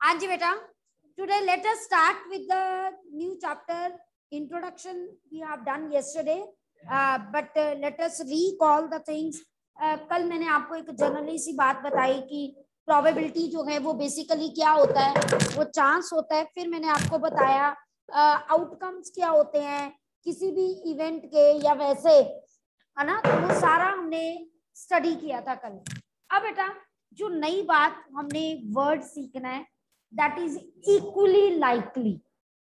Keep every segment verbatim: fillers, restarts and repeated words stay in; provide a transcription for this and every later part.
हाँ जी बेटा, today let us start with the new chapter introduction we have done yesterday, uh, but uh, let us recall the things. uh, कल मैंने आपको एक generally C बात बताई कि प्रोबेबिलिटी जो है वो बेसिकली क्या होता है, वो चांस होता है। फिर मैंने आपको बताया आउटकम्स uh, क्या होते हैं किसी भी इवेंट के या वैसे, है ना। तो वो सारा हमने स्टडी किया था कल। अब बेटा जो नई बात हमने वर्ड सीखना है, दैट इज इक्वली लाइकली,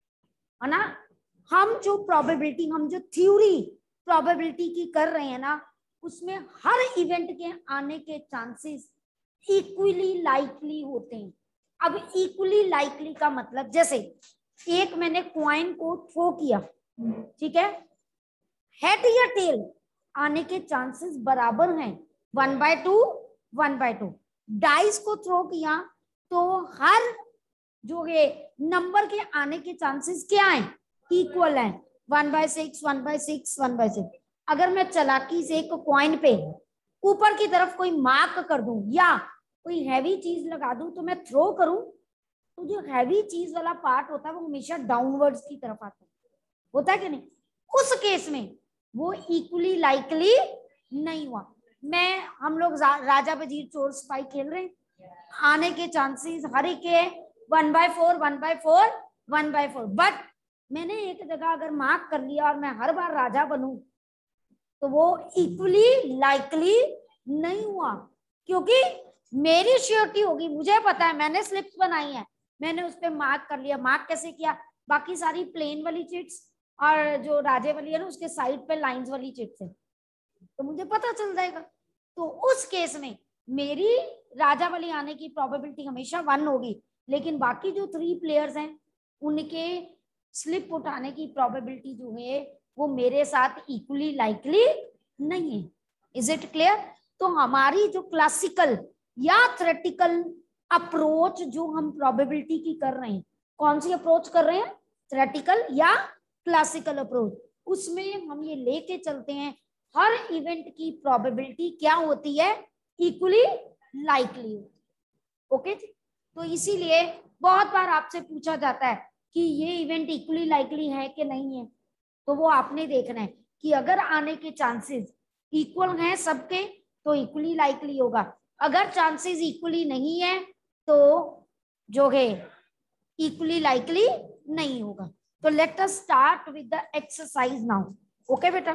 है ना। हम जो प्रोबेबिलिटी, हम जो थ्योरी प्रोबेबिलिटी की कर रहे हैं ना, उसमें हर इवेंट के आने के चांसेस इक्वली लाइकली होते हैं। अब इक्वली लाइकली का मतलब, जैसे एक मैंने क्वाइन को थ्रो किया, ठीक है, हेड या टेल आने के चांसेस बराबर हैं, one by two one by two. Dice को थ्रो किया तो हर जो है नंबर के आने के चांसेस क्या हैं, इक्वल हैं, one by six one by six one by six. अगर मैं चालाकी से एक कॉइन पे ऊपर की तरफ कोई मार्क कर दूं या कोई हैवी चीज लगा दूं तो मैं थ्रो करूं, तो जो हैवी चीज वाला पार्ट होता है वो हमेशा डाउनवर्ड्स की तरफ आता है, होता है कि नहीं। उस केस में वो इक्वली लाइकली नहीं हुआ। मैं हम लोग राजा वजीर चोर सिपाही खेल रहे हैं, आने के चांसेस हर एक के one by four one by four one by four, but मैंने एक जगह अगर मार्क कर लिया और मैं हर बार राजा बनूं तो वो इक्वली लाइकली नहीं हुआ, क्योंकि मेरी श्योरिटी होगी, मुझे पता है, मैंने स्लिप्स बनाई है, मैंने उस पर मार्क कर लिया। मार्क कैसे किया, बाकी सारी प्लेन वाली चिट्स और जो राजे वाली है ना उसके साइड पे लाइंस वाली चिट्स है, तो मुझे पता चल जाएगा। तो उस केस में मेरी राजा वाली आने की प्रोबेबिलिटी हमेशा वन होगी, लेकिन बाकी जो थ्री प्लेयर्स हैं उनके स्लिप उठाने की प्रोबेबिलिटी जो है वो मेरे साथ इक्वली लाइकली नहीं है। Is it clear? तो हमारी जो क्लासिकल या थ्योरेटिकल अप्रोच जो हम प्रोबेबिलिटी की कर रहे हैं, कौन सी अप्रोच कर रहे हैं, थ्योरेटिकल या क्लासिकल अप्रोच, उसमें हम ये लेके चलते हैं हर इवेंट की प्रोबेबिलिटी क्या होती है, इक्वली लाइकली। ओके, तो इसीलिए बहुत बार आपसे पूछा जाता है कि ये इवेंट इक्वली लाइकली है कि नहीं है, तो वो आपने देखना है कि अगर आने के चांसेस इक्वल हैं सबके तो इक्वली लाइकली होगा, अगर चांसेस इक्वली नहीं है तो जो है इक्वली लाइकली नहीं होगा। तो let us start with the exercise now. Okay बेटा,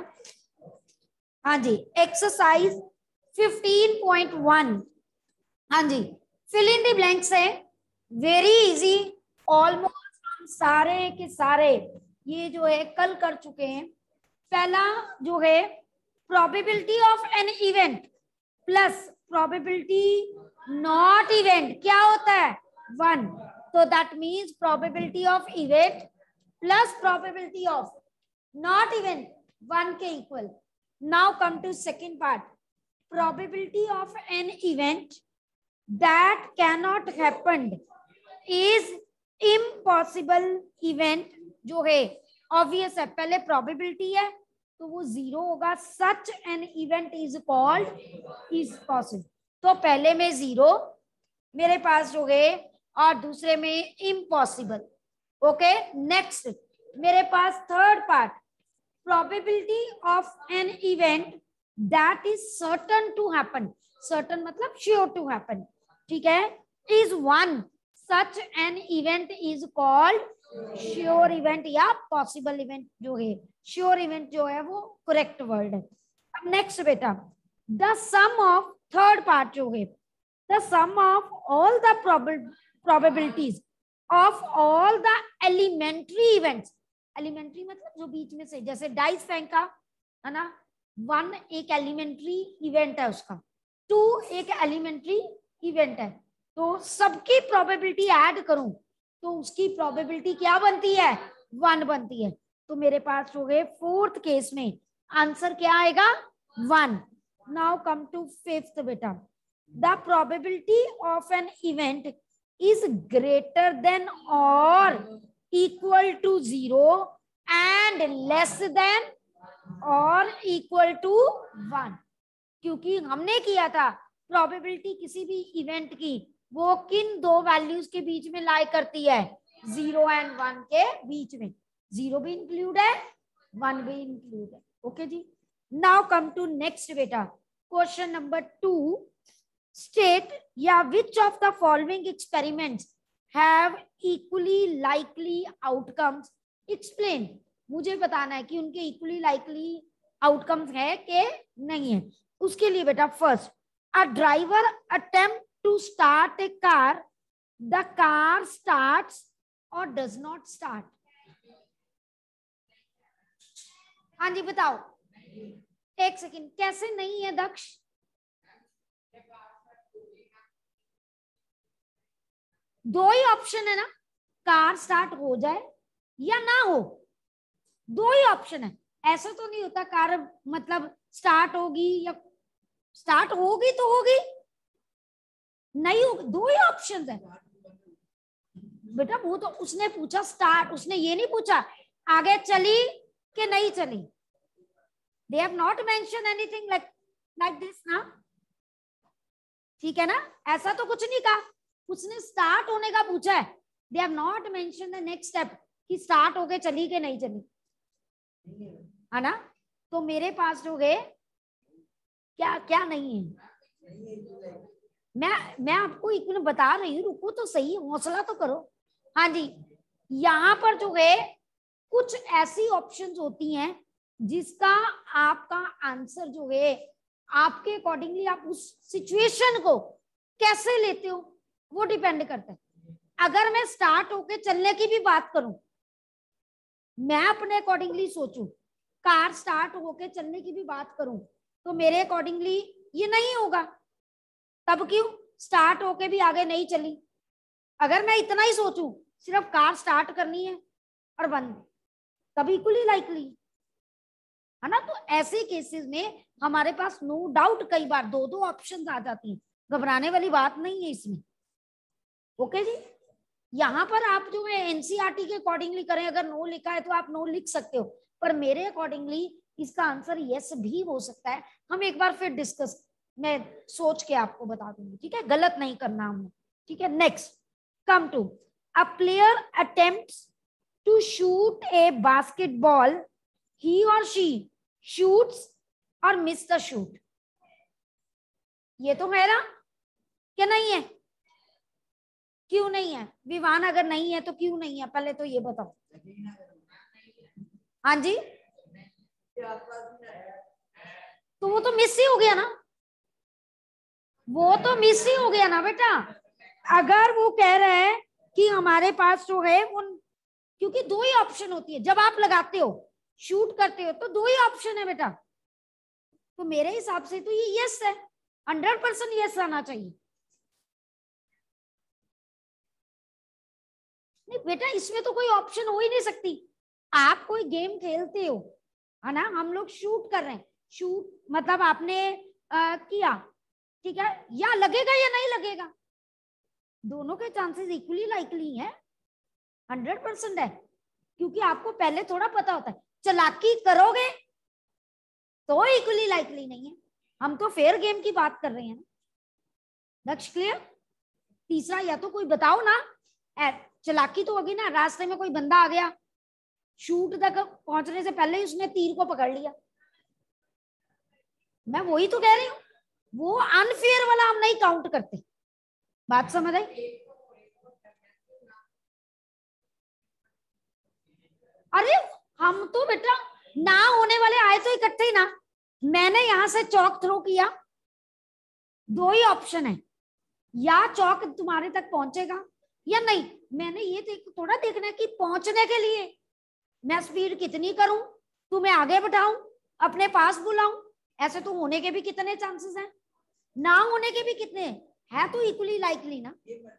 हाँ जी, एक्सरसाइज फिफ्टीन पॉइंट वन, हाँ जी, फिल इन द ब्लैंक्स है, वेरी इजी, ऑलमोस्ट हम सारे के सारे ये जो है कल कर चुके हैं। पहला जो है probability of an event plus probability not event क्या होता है, वन। तो that means probability of event plus probability of not event one के equal. Now come to second part, probability of an event that cannot happen is impossible event, जो है obvious है, पहले probability है तो वो जीरो होगा, such an event is called is possible. तो पहले में जीरो मेरे पास जो है और दूसरे में इम्पॉसिबल। ओके, नेक्स्ट मेरे पास third part, probability of an event that is certain to happen, certain मतलब श्योर टू हैपन, ठीक है, is one, such an event is called sure event या पॉसिबल इवेंट। जो है श्योर इवेंट जो है वो करेक्ट वर्ड है। अब नेक्स्ट बेटा, the sum of, third part जो है, the sum of all the probabilities of all the elementary events, elementary मतलब जो बीच में से, जैसे डाइस फेंका है ना, वन एक एलिमेंट्री इवेंट है उसका, टू एक एलिमेंट्री इवेंट है, तो सबकी प्रोबेबिलिटी ऐड करूं तो उसकी प्रोबेबिलिटी क्या बनती है, वन बनती है। तो मेरे पास हो गए फोर्थ केस में आंसर क्या आएगा, one. Now come to fifth बेटा, the probability of an event is greater than और equal to zero and less than और इक्वल टू वन, क्योंकि हमने किया था प्रोबेबिलिटी किसी भी इवेंट की वो किन दो वैल्यूज के बीच में लाई करती है? जीरो एंड वन के बीच में। जीरो भी इंक्लूड है, वन भी इंक्लूड है। ओके जी, नाउ कम टू नेक्स्ट बेटा, क्वेश्चन नंबर टू। स्टेट या which of the following experiments have equally likely outcomes, explain. मुझे बताना है कि उनके इक्वली लाइकली आउटकम्स है कि नहीं है। उसके लिए बेटा, first, a driver attempt to start a car, the car starts और डज नॉट स्टार्ट। हाँ जी बताओ, एक सेकेंड, कैसे नहीं है दक्ष? दो ही ऑप्शन है ना, कार स्टार्ट हो जाए या ना हो, दो ही ऑप्शन है। ऐसा तो नहीं होता कार मतलब स्टार्ट होगी या स्टार्ट होगी तो होगी, नहीं होगी, दो ही ऑप्शन है बेटा। वो तो उसने पूछा स्टार्ट, उसने ये नहीं पूछा आगे चली कि नहीं चली। They have not mention anything like like this ना, ठीक है ना, ऐसा तो कुछ नहीं कहा, उसने स्टार्ट होने का पूछा है। They have not mention the next step कि स्टार्ट होके चली कि नहीं चली, है ना। तो मेरे पास जो है क्या क्या नहीं है, मैं मैं आपको इक्वल बता रही हूँ, रुको तो सही, हौसला तो करो। हाँ जी, यहाँ पर जो है कुछ ऐसी ऑप्शंस होती हैं जिसका आपका आंसर जो है आपके अकॉर्डिंगली आप उस सिचुएशन को कैसे लेते हो वो डिपेंड करता है। अगर मैं स्टार्ट होके चलने की भी बात करूं, मैं अपने अकॉर्डिंगली सोचूं, कार स्टार्ट होके चलने की भी बात करूं, तो मेरे अकॉर्डिंगली ये नहीं होगा। तब क्यों? स्टार्ट होके भी आगे नहीं चली। अगर मैं इतना ही सोचूं सिर्फ कार स्टार्ट करनी है और बंद, तब इक्वली लाइकली, है ना। तो ऐसे केसेस में हमारे पास नो डाउट कई बार दो दो ऑप्शंस आ जाती हैं, घबराने वाली बात नहीं है इसमें। ओके जी, यहाँ पर आप जो है एनसीईआरटी के अकॉर्डिंगली करें, अगर नो लिखा है तो आप नो लिख सकते हो, पर मेरे अकॉर्डिंगली इसका आंसर यस भी हो सकता है। हम एक बार फिर डिस्कस, मैं सोच के आपको बता दूंगी, ठीक है, गलत नहीं करना हमने, ठीक है। Next, come to a player attempts to shoot a basketball, he और शी शूट्स और मिस द शूट। ये तो है ना, क्या नहीं है? क्यों नहीं है विवान? अगर नहीं है तो क्यों नहीं है, पहले तो ये बताओ। हाँ जी, तो वो तो मिस ही हो गया ना, वो तो मिस ही हो गया ना बेटा। अगर वो कह रहे हैं कि हमारे पास जो है उन, क्योंकि दो ही ऑप्शन होती है जब आप लगाते हो, शूट करते हो, तो दो ही ऑप्शन है बेटा। तो मेरे हिसाब से तो ये यस है, हंड्रेड परसेंट यस आना चाहिए। नहीं बेटा, इसमें तो कोई ऑप्शन हो ही नहीं सकती। आप कोई गेम खेलते हो, है ना, हम लोग शूट कर रहे हैं, शूट मतलब आपने आ, किया, ठीक है, या लगेगा या नहीं लगेगा, दोनों के चांसेस इक्वली लाइकली है, हंड्रेड परसेंट है। क्योंकि आपको पहले थोड़ा पता होता है, चालाकी करोगे तो इक्वली लाइकली नहीं है। हम तो फेयर गेम की बात कर रहे हैं ना। लक्ष्य क्लियर? तीसरा, या तो कोई बताओ ना, चालाकी तो होगी ना, रास्ते में कोई बंदा आ गया, शूट तक पहुंचने से पहले ही उसने तीर को पकड़ लिया, मैं वही तो कह रही हूँ, वो अनफेयर वाला हम नहीं काउंट करते। बात समझ आई? अरे हम तो बेटा ना होने वाले आए तो इकट्ठे ही ना। मैंने यहां से चौक थ्रो किया, दो ही ऑप्शन है, या चौक तुम्हारे तक पहुंचेगा या नहीं। मैंने ये देख थोड़ा देखना है कि पहुंचने के लिए मैं स्पीड कितनी करूं, तुम्हें आगे बढ़ाऊं, अपने पास बुलाऊं। ऐसे तो होने के भी कितने चांसेस हैं, ना होने के भी कितने है, तो इक्वली लाइकली ना।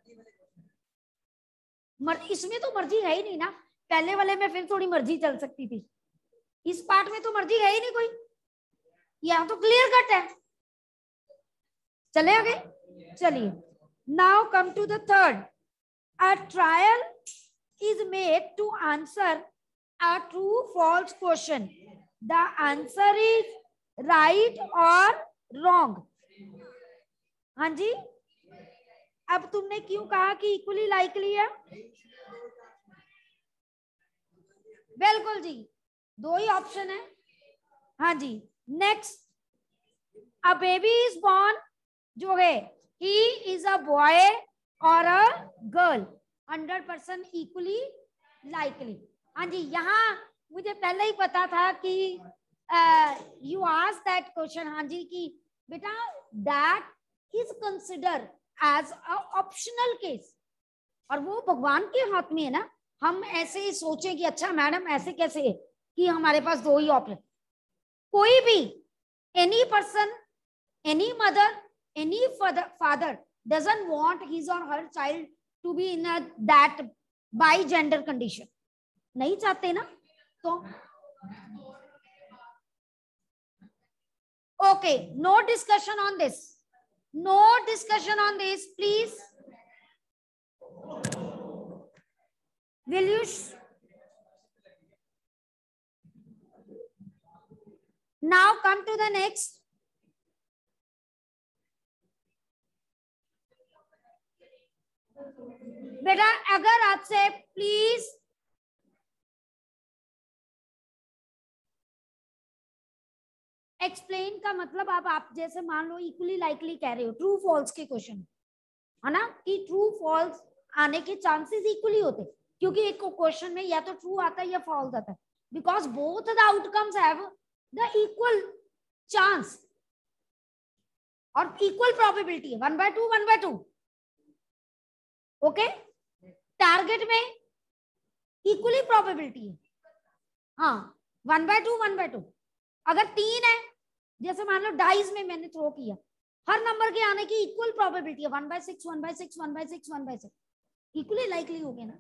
मर, इसमें तो मर्जी है ही नहीं ना। पहले वाले में फिर थोड़ी मर्जी चल सकती थी, इस पार्ट में तो मर्जी है ही नहीं कोई, यहाँ तो क्लियर कट है। चले आगे, चलिए, now come to the third. A trial is made to answer a true false question, the answer is right और रॉन्ग। हाँ जी, अब तुमने क्यों कहा कि इक्वली लाइकली है? बिल्कुल जी, दो ही ऑप्शन है। हाँ जी, next, a baby is born जो है ही इज अ बॉय और a girl, hundred percent equally likely. हाँ जी, यहाँ मुझे पहले ही पता था कि यू आस्क दैट क्वेश्चन। हाँ जी, कि बेटा that is consider as a optional case, और वो भगवान के हाथ में है ना। हम ऐसे ही सोचे कि अच्छा मैडम ऐसे कैसे कि हमारे पास दो ही ऑप्शन। कोई भी any person, any mother, any father, father doesn't want his or her child to be in a that by gender condition, नहीं चाहते ना। तो okay, no discussion on this, no discussion on this, please. Will you now come to the next? बेटा अगर आपसे please explain का मतलब, आप आप जैसे मान लो इक्वली लाइकली कह रहे हो, ट्रू फॉल्स के क्वेश्चन है ना, कि ट्रू फॉल्स आने के चांसेस इक्वली होते, क्योंकि एक क्वेश्चन में या तो ट्रू आता है या फॉल्स आता है, because both the outcomes have the equal chance और इक्वल प्रोबेबिलिटी है, one by two one by two. Okay, target में इक्वली प्रोबेबिलिटी है, हाँ one by two one by two. अगर तीन है, जैसे मान लो डाइस में मैंने थ्रो किया, हर नंबर के आने की इक्वल प्रोबेबिलिटी है, one by six one by six one by six one by six, equally likely हो गया ना।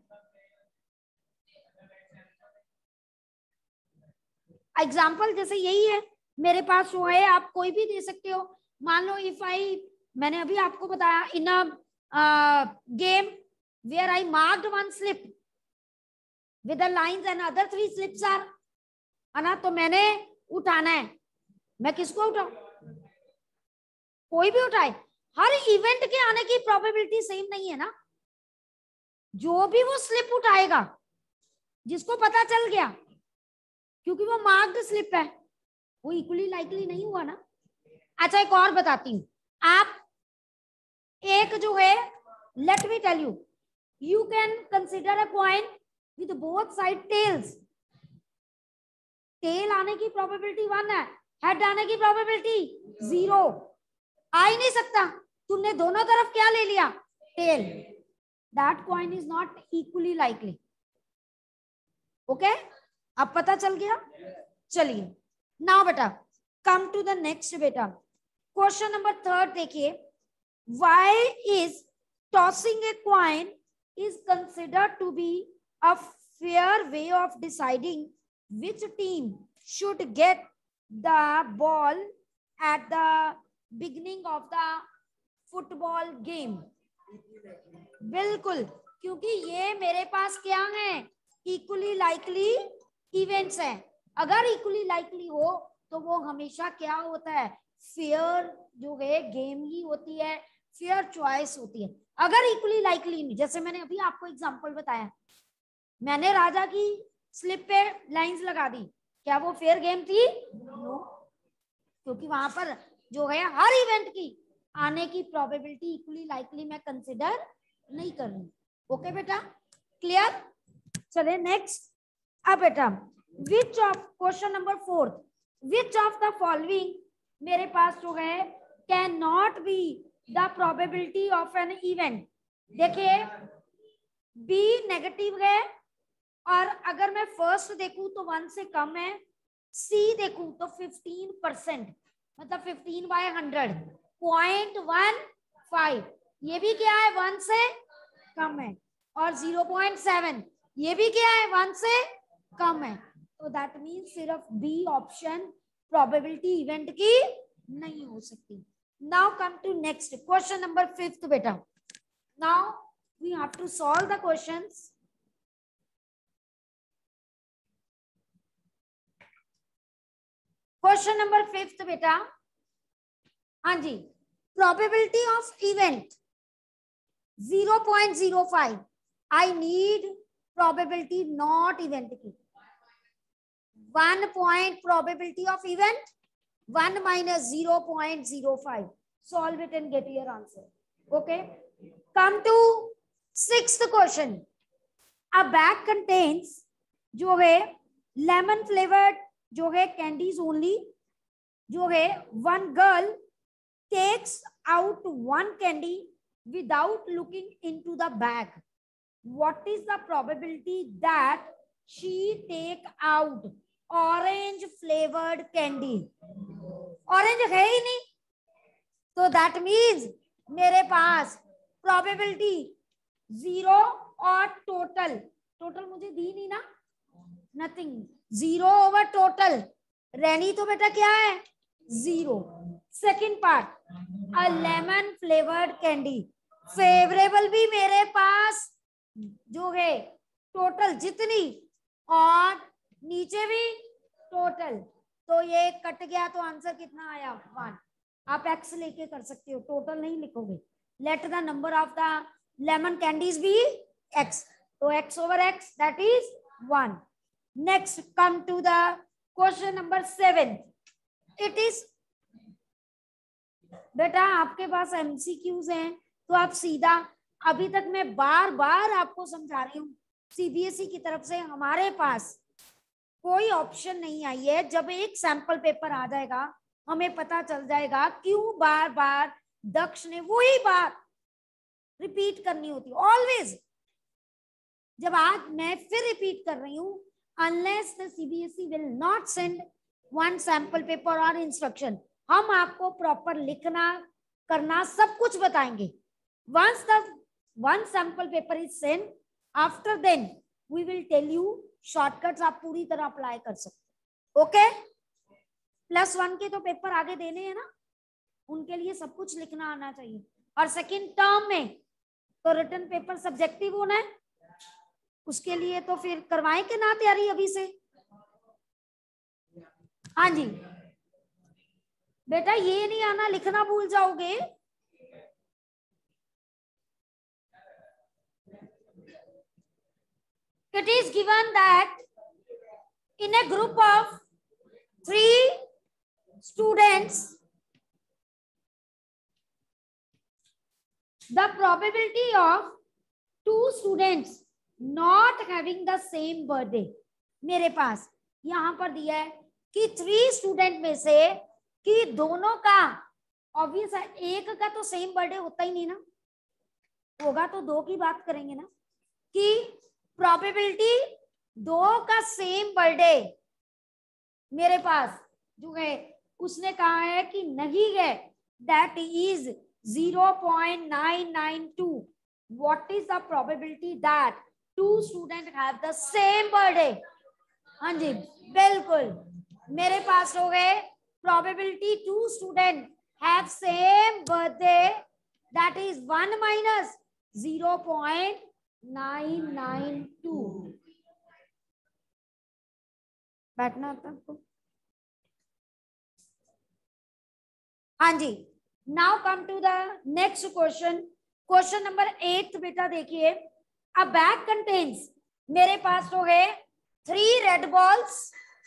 एग्जाम्पल जैसे यही है, मेरे पास जो है आप कोई भी दे सकते हो। मान लो इफ आई, मैंने अभी आपको बताया in a game where I marked one slip with the lines and other three slips are, है ना, तो मैंने उठाना है, मैं किसको उठाऊं? कोई भी उठाए, हर इवेंट के आने की प्रोबेबिलिटी सेम नहीं है ना। जो भी वो स्लिप उठाएगा, जिसको पता चल गया क्योंकि वो मार्क्ड स्लिप है, वो इक्वली लाइकली नहीं हुआ ना। अच्छा एक और बताती हूँ, आप एक जो है, let me tell you, you can consider a coin with both side tails. Tail आने की प्रोबेबिलिटी वन है, हेड आने की प्रोबेबिलिटी जीरो, आ ही नहीं सकता। तुमने दोनों तरफ क्या ले लिया? Tail. That coin is not equally likely. Okay, अब पता चल गया। चलिए नाउ बेटा कम टू द नेक्स्ट बेटा, क्वेश्चन नंबर थर्ड देखिए, why is tossing a coin is considered to be a fair way of deciding which team should get the ball at the beginning of the football game? बिल्कुल, क्योंकि ये मेरे पास क्या है, equally likely events हैं। अगर equally likely हो तो वो हमेशा क्या होता है, फेयर जो है गेम ही होती है, फेयर चॉइस होती है। अगर इक्वली लाइकली नहीं, जैसे मैंने अभी आपको एग्जांपल बताया, मैंने राजा की स्लिप पे लाइंस लगा दी, क्या वो फेयर गेम थी? नो, क्योंकि वहां पर जो है हर इवेंट की आने की प्रोबेबिलिटी इक्वली लाइकली मैं कंसिडर नहीं कर रही। ओके बेटा, क्लियर? चले नेक्स्ट। अब बेटा which of, question number fourth, which of the following मेरे पास जो है can not be the probability of an event. देखिए बी नेगेटिव है, और अगर मैं फर्स्ट देखूं तो वन से कम है, सी देखूं तो फिफ्टीन परसेंट, मतलब fifteen by hundred, point one five, ये भी क्या है, वन से कम है, और जीरो पॉइंट सेवन ये भी क्या है, वन से कम है। तो दैट मीन्स सिर्फ बी ऑप्शन प्रोबेबिलिटी इवेंट की नहीं हो सकती। Now come to next question number fifth बेटा। Now we have to solve the questions. Question number fifth बेटा, हाँ जी, probability of event zero point zero five. I need probability not event की. One point probability of event. One minus zero point zero five. Solve it and get your answer. Okay. Come to sixth question. A bag contains जो है lemon flavored जो है candies only. जो है one girl takes out one candy without looking into the bag. What is the probability that she take out orange flavored candy? Orange है ही नहीं, तो that means मेरे पास probability zero और total total मुझे दी नहीं ना, nothing. Zero over total रहनी तो बेटा क्या है, zero. Second part, a lemon flavored candy. Favourable भी मेरे पास जो है टोटल जितनी और नीचे भी टोटल, तो ये कट गया तो आंसर कितना आया, वन. आप एक्स लेके कर सकते हो, टोटल नहीं लिखोगे. Let the number of the lemon candies be X, तो X over X that is one. Next come to the question number seven. It is बेटा आपके पास एमसीक्यूज हैं, तो आप सीधा, अभी तक मैं बार बार आपको समझा रही हूँ, सीबीएसई की तरफ से हमारे पास कोई ऑप्शन नहीं आई है. जब एक सैंपल पेपर आ जाएगा हमें पता चल जाएगा क्यों बार बार दक्ष ने वही बात रिपीट करनी होती है ऑलवेज. जब आज मैं फिर रिपीट कर रही हूँ, unless the CBSE will not send one sample paper और इंस्ट्रक्शन, हम आपको प्रॉपर लिखना करना सब कुछ बताएंगे. Once the one sample paper is sent, after then we will tell you shortcuts आप पूरी तरह अप्लाई कर सकते. ओके, प्लस वन के तो पेपर आगे देने हैं ना, उनके लिए सब कुछ लिखना आना चाहिए. और सेकंड टर्म में तो रिटन पेपर सब्जेक्टिव होना है, उसके लिए तो फिर करवाएं कि ना तैयारी अभी से. हाँ जी बेटा, ये नहीं आना लिखना भूल जाओगे. It is given that in a group of three students, the probability of two students not having the same birthday, मेरे पास यहाँ पर दिया है कि थ्री स्टूडेंट में से कि दोनों का, ऑब्वियस है एक का तो सेम बर्थडे होता ही नहीं ना, होगा तो दो की बात करेंगे ना, कि प्रोबेबिलिटी दो का सेम बर्थडे मेरे पास जो है उसने कहा है कि नहीं है, that is zero point nine nine two. What is the probability that two students have the same birthday? हाँ जी बिल्कुल, मेरे पास हो गए probability two students have same birthday, that is one minus zero point nine nine two. बैठना आता आपको. हाँ जी, now come to the next question. Question number eight बेटा देखिए. अ बैग कंटेन्स, मेरे पास तो है three red balls.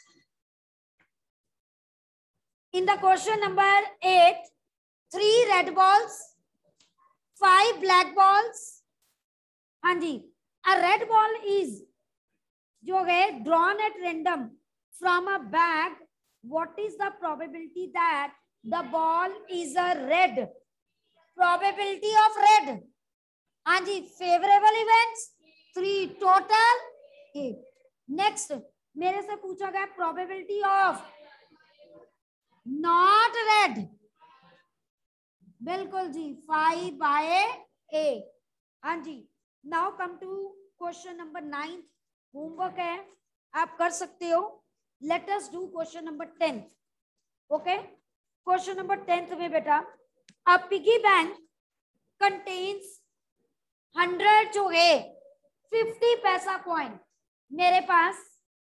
In the question number eight, three red balls, five black balls. हाँ जी, अ रेड बॉल इज जो है drawn at random from a bag. What is the probability that the ball is a red? Probability of red. हाँ जी, favourable events three, total eight. Next मेरे से पूछा गया प्रोबेबिलिटी ऑफ नॉट रेड. बिल्कुल जी, five by eight. हाँ जी, now come to question number nine. Homework है, आप कर सकते हो. Let us do question number tenth. Okay, question number tenth में बेटा, a piggy bank contains hundred जो है फिफ्टी पैसा कॉइन. मेरे पास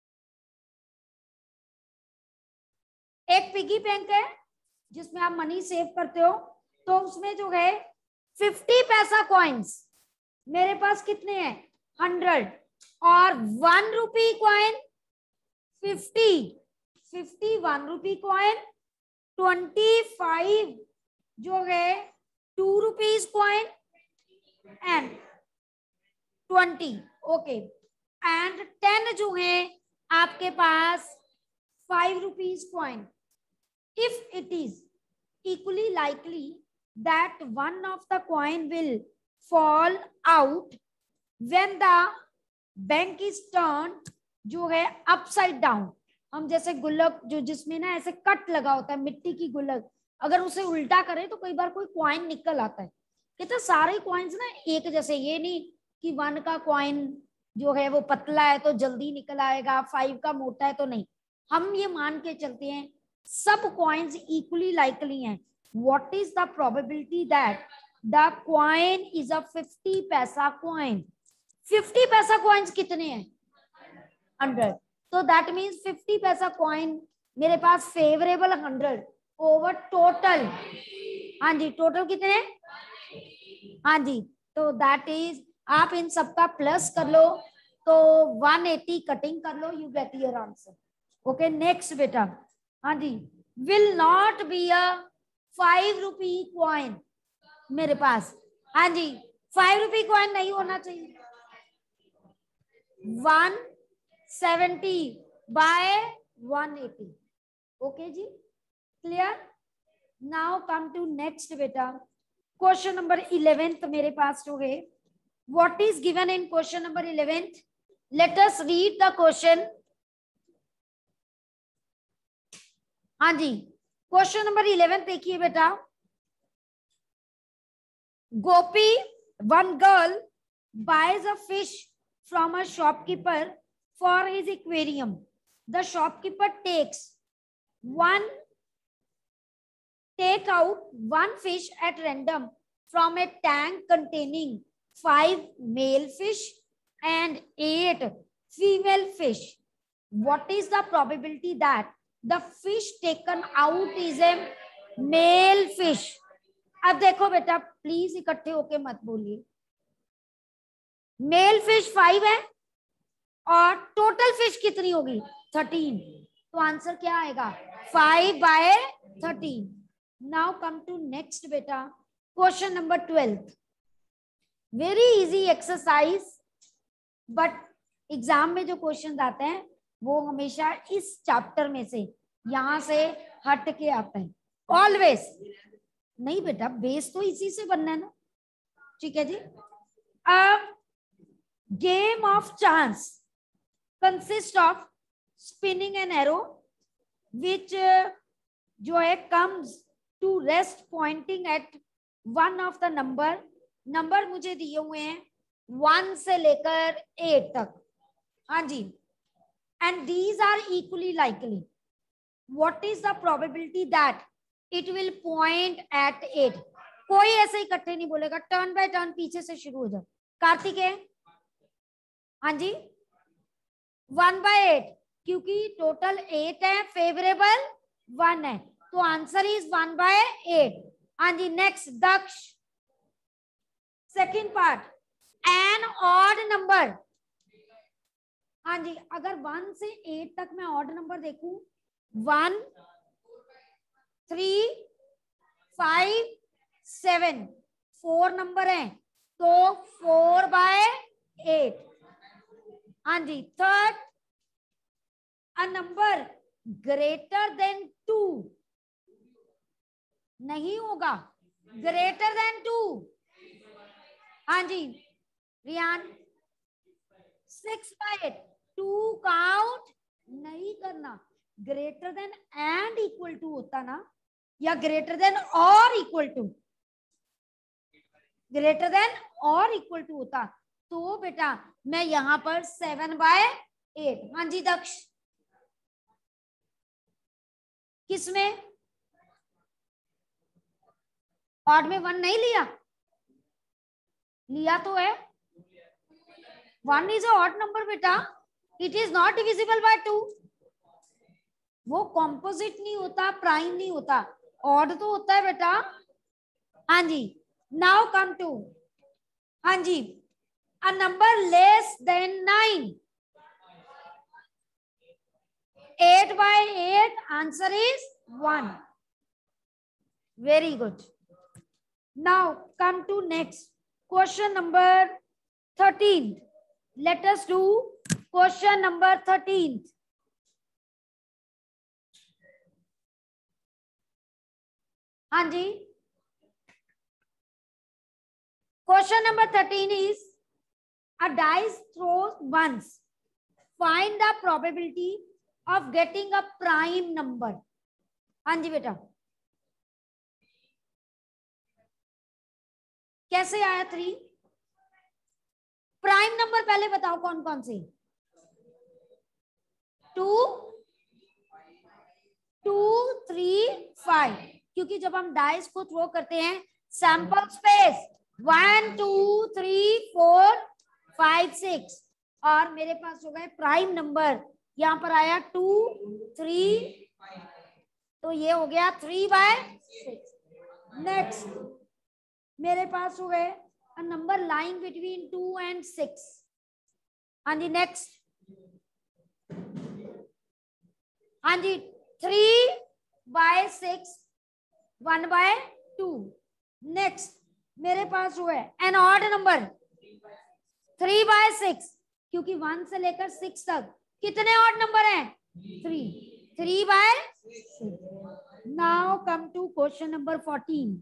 एक पिगी बैंक है जिसमें आप मनी सेव करते हो, तो उसमें जो है फिफ्टी पैसा कॉइन्स मेरे पास कितने हैं हंड्रेड, और one rupee coin fifty, fifty one rupee coin, twenty five जो है two rupees coin and twenty, okay, and ten जो है आपके पास five rupees coin. If it is equally likely that one of the coin will fall out when the bank is turned जो है upside down. हम जैसे गुल्लक जो जिसमें ना ऐसे कट लगा होता है मिट्टी की गुल्लक, अगर उसे उल्टा करें तो कई बार कोई कॉइन निकल आता है. कहते सारे कॉइन्स ना एक जैसे, ये नहीं कि वन का कॉइन जो है वो पतला है तो जल्दी निकल आएगा, फाइव का मोटा है तो नहीं. हम ये मान के चलते हैं सब कॉइन्स इक्वली लाइकली हैं. What is the probability that the coin is a fifty paisa coin. Fifty paisa coins कितने हैं हंड्रेड, तो that means fifty paisa coin मेरे पास फेवरेबल हंड्रेड ओवर टोटल. हाँ जी, टोटल कितने हैं, हाँ जी, तो दैट इज, आप इन सबका प्लस कर लो तो वन एटी कटिंग कर लो, you get your answer. Okay next बेटा. हाँ जी, will not be a five rupee coin मेरे पास. हाँ जी, फाइव रुपी कॉइन नहीं होना चाहिए. One seventy by one eighty. Okay जी, clear. Now come to next बेटा. क्वेश्चन नंबर इलेवेंथ मेरे पास जो है, what is given in question number eleventh. Let us read the question. हाँ जी, क्वेश्चन नंबर इलेवन देखिए बेटा. Gopi, one girl buys a fish from a shopkeeper for his aquarium. The shopkeeper takes one take out one fish at random from a tank containing five male fish and eight female fish. What is the probability that the fish taken out is a male fish? अब देखो बेटा, please इकट्ठे होके मत बोलिए. Mail fish five है और total fish कितनी होगी थर्टीन, तो आंसर क्या आएगा five by thirteen. Now come to next बेटा, question number twelfth. Very easy exercise, but exam में जो क्वेश्चन आते हैं वो हमेशा इस चैप्टर में से यहां से हट के आते हैं ऑलवेज. नहीं बेटा, बेस तो इसी से बनना है ना. ठीक है जी. अब game of chance consists of spinning an arrow which uh, जो है comes to rest pointing at one of the number. Number मुझे दिए हुए हैं वन से लेकर एट तक. हाँ जी, and these are equally likely. What is the probability that it will point at eight? कोई ऐसे इकट्ठे नहीं बोलेगा, टर्न बाय टर्न पीछे से शुरू हो जाओ. कार्तिक है. हाँ जी, वन बाय एट, क्योंकि टोटल एट है, फेवरेबल वन है, तो answer is one by eight. हाँ जी, next Daksh. Second part, an odd number. हाँ जी, अगर वन से एट तक मैं ऑड नंबर देखूं, one, three, five, seven, four number है, तो फोर बाय एट. हाँ जी, third, a number greater than two. नहीं होगा, ग्रेटर देन टू. हाँ जी Riyan, six by eight, two count नहीं करना. Greater than and equal to होता ना, या ग्रेटर देन और इक्वल टू, ग्रेटर देन और इक्वल टू होता तो बेटा मैं यहां पर सेवन बाय एट. हाँ जी दक्ष, किसमें ऑड में वन नहीं लिया, लिया तो है. One is a odd number बेटा, it is not divisible by two. वो कॉम्पोजिट नहीं होता, प्राइम नहीं होता, ऑड तो होता है बेटा. हाँ जी, नाउ कम टू. हाँ जी, a number less than nine. eight by eight, answer is one. Very good. Now come to next question number thirteen. Let us do question number thirteen. हाँ जी, question number thirteen is a dice throws once. Find the probability of getting a prime number. हाँ जी बेटा, कैसे आया three? Prime number पहले बताओ कौन कौन से? टू, टू, थ्री, फाइव, क्योंकि जब हम डाइस को थ्रो करते हैं sample space one, two, three, four, five, six, और मेरे पास हो गए प्राइम नंबर, यहां पर आया टू, थ्री, तो ये हो गया थ्री बाय सिक्स। नेक्स्ट मेरे पास हो गए a number lying between two and six. हाँ जी, next, हाँ जी, three by six, one by two. Next मेरे पास हुआ है an odd number three by six, क्योंकि one से लेकर six तक कितने odd number हैं? three. three by six. Now come to question number fourteen.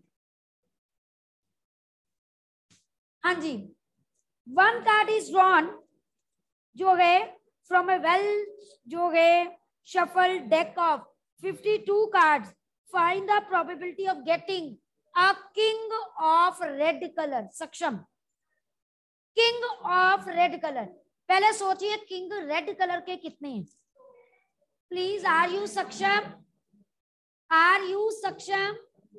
हाँ जी, वन कार्ड इज ड्रॉन, जो है फ्रॉम ए वेल, जो है shuffle deck of fifty two cards. Find the probability of getting a king of red colour. Saksham, king of red colour. पहले सोचिए king red colour के कितने हैं please. Are you Saksham? Are you Saksham?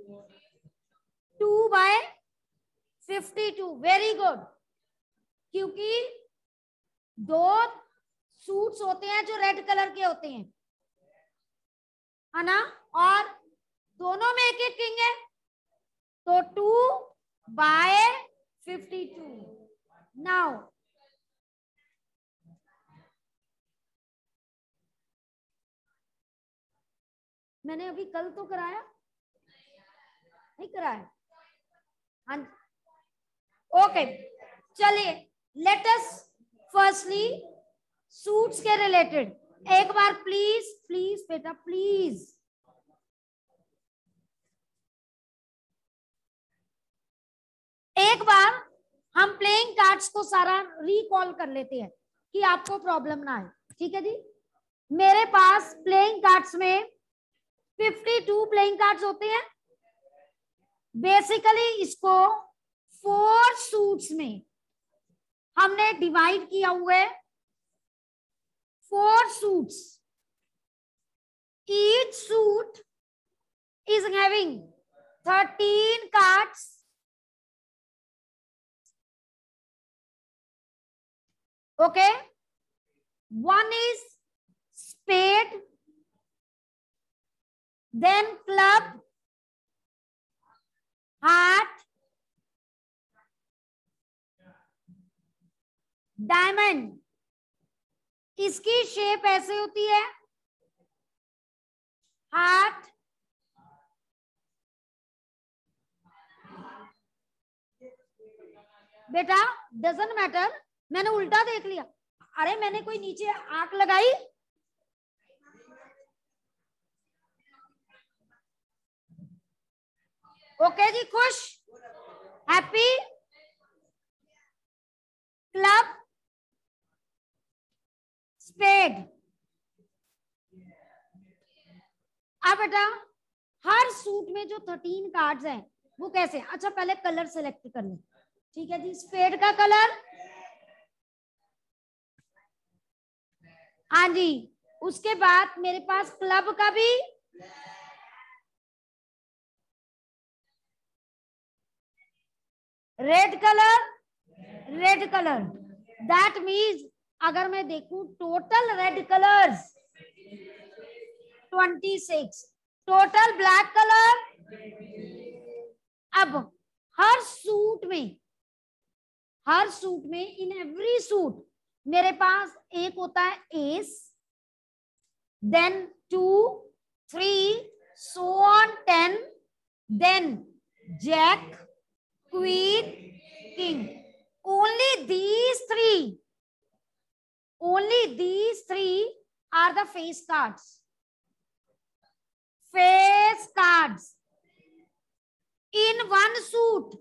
Two by fifty two. Very good, क्योंकि दो suits होते हैं जो रेड कलर के होते हैं, है ना, और दोनों में एक एक किंग है, तो two by fifty two. Now मैंने अभी कल तो कराया नहीं? कराया? हाँ, ओके, चलिए लेट अस फर्स्टली सूट्स के रिलेटेड एक बार प्लीज प्लीज बेटा प्लीज एक बार हम प्लेइंग कार्ड्स को सारा रिकॉल कर लेते हैं कि आपको प्रॉब्लम ना आए. ठीक है जी, मेरे पास प्लेइंग कार्ड्स में फिफ्टी टू प्लेइंग कार्ड्स होते हैं. बेसिकली इसको फोर सूट्स में हमने डिवाइड किया हुआ है. Four suits, each suit is having thirteen cards. Okay, one is spade, then club, heart, diamond. इसकी शेप ऐसे होती है, हार्ट, बेटा डजंट मैटर, मैंने उल्टा देख लिया. अरे मैंने कोई नीचे आंख लगाई? ओके जी, खुश, हैप्पी, क्लब, स्पेड. अब बेटा हर सूट में जो थर्टीन कार्ड्स हैं वो कैसे? अच्छा पहले कलर सेलेक्ट कर ले. ठीक है जी, स्पेड का कलर, हाँ जी. उसके बाद मेरे पास क्लब का भी, red colour, red colour. That means अगर मैं देखूं total red colours twenty six, total black colour. अब हर सूट में हर सूट में, इन एवरी सूट मेरे पास एक होता है ace, then two, three, so on ten, then jack, queen, king. Only these three, only these three are the face cards. Face cards in one suit.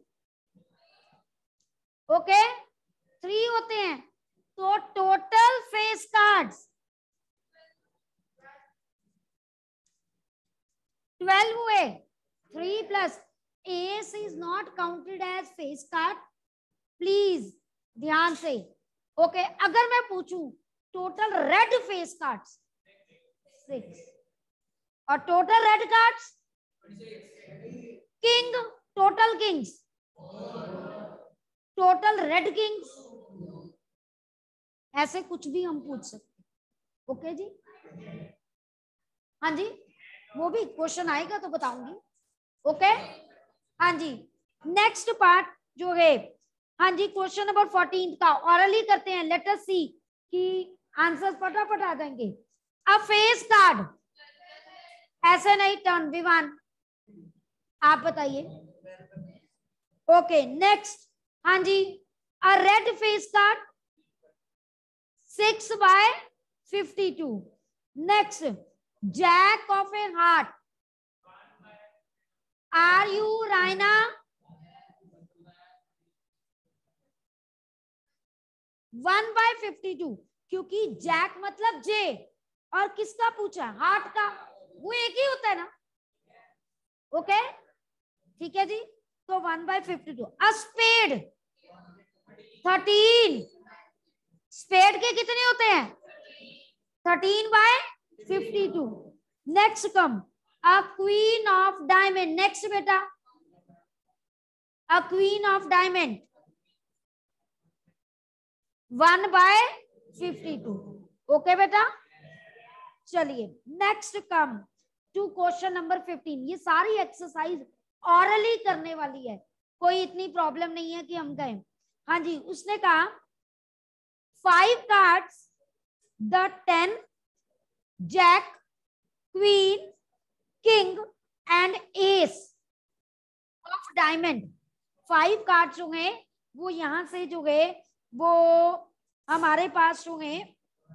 Okay, three होते हैं, तो total face cards twelve हुए. Three plus ace is not counted as face card. Please ध्यान से. Okay okay, अगर मैं पूछूं total red face cards six और total red cards king, total kings, total red kings, ऐसे कुछ भी हम पूछ सकते. ओके okay जी, हाँ जी, वो भी क्वेश्चन आएगा तो बताऊंगी. Okay okay? हाँ जी, नेक्स्ट पार्ट जो है, हाँ जी, क्वेश्चन नंबर फोर्टीन का ऑरली करते हैं. लेट अस सी कि आंसर्स फटाफट आ जाएंगे. अ फेस कार्ड, ऐसे नहीं, टर्न विवान आप बताइए. ओके नेक्स्ट, हाँ जी, a red face card six by fifty two. Next, jack of a heart, are you Raina? One by fifty two, क्योंकि जैक मतलब जे, और किसका पूछा? हार्ट का, वो एक ही होता है ना. ओके ठीक है जी, तो one by fifty two. A spade thirteen, spade के कितने होते हैं? Thirteen by fifty two. Next come, a queen of diamond. Next बेटा, a queen of diamond one by fifty two. Okay बेटा, चलिए next come to question number fifteen. ये सारी exercise hourly करने वाली है, कोई इतनी प्रॉब्लम नहीं है कि हम कहें. हाँ जी, उसने कहा five cards the ten, jack, queen, king and ace of diamond. Five card जो है वो यहां से जो है वो हमारे पास जो है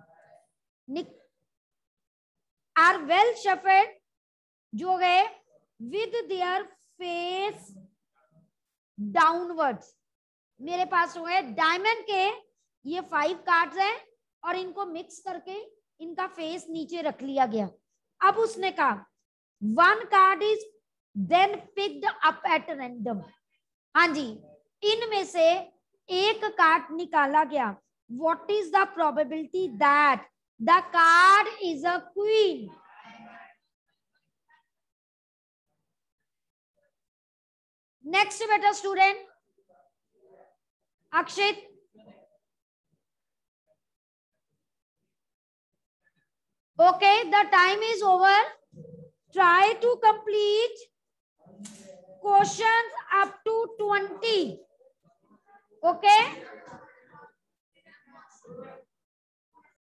आर वेल शफल्ड जो है विद देयर फेस डाउनवर्ड्स. मेरे पास जो है डायमंड के ये फाइव कार्ड्स हैं और इनको मिक्स करके इनका फेस नीचे रख लिया गया. अब उसने कहा one card is then picked up at random. हाँ जी, इनमें से एक कार्ड निकाला गया. What is the probability that the card is a queen? Next बेटा student Akshit. Okay, the time is over. Try to complete questions up to twenty. Okay